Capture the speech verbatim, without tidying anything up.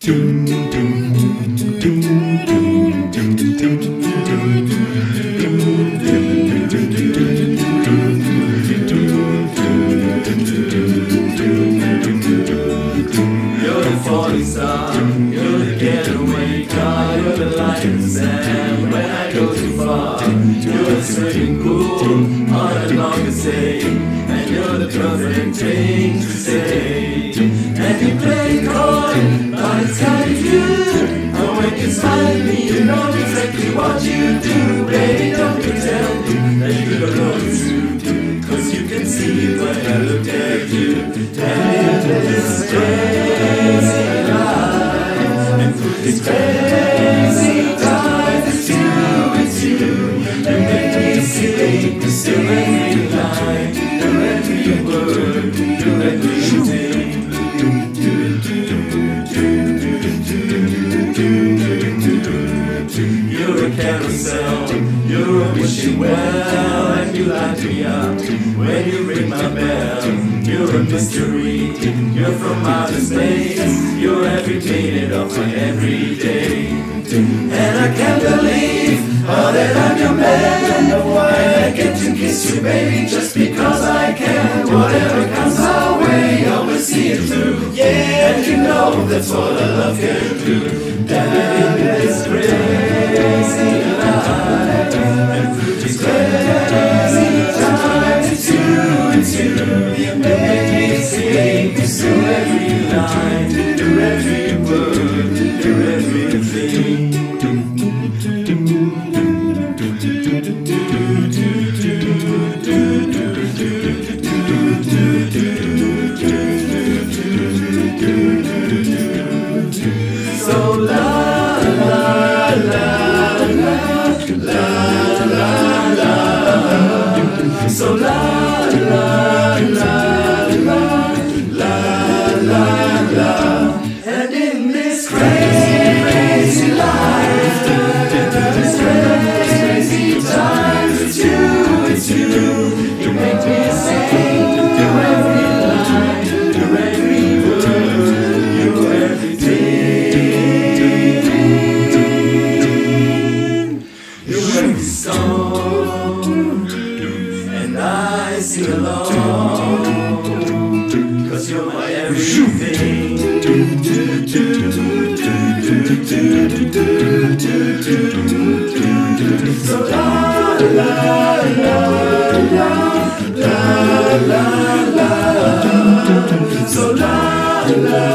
falling star, you're the getaway car, you're the light in the sand when I go too far. You're the swimming pool on a longer stay, and you're the perfect thing to say. And you play coy, but it's kind of you. Oh, when you smile at me, you know exactly what you do. Baby, don't pretend that you don't know it's true, 'cause you can see it when I look at you. And it's crazy life, and through this crazy time, it's you, it's you. You make me sing, still every line, your every word, your everything. You're a carousel, you're a wishing well, and you light me up when you ring my bell. You're a mystery, you're from outer space, you're every minute of my everyday. And I can't believe oh, that I'm your man, and I get to kiss you, baby, just because I can. Whatever comes our way, I will see it through. Yeah, and you know that's what a love can do. And it's crazy life, and through this crazy time, it's you, it's you. You make me sing, do every line, do every word, do everything. So la la la la la la la. So la la la la la la la. And in this crazy, crazy life, this crazy, crazy times, it's you, it's you. You make me sing, do every line, do every word, you everything. You every song, and I sing along, 'cause you're my everything. So la la la la la la la. So la la.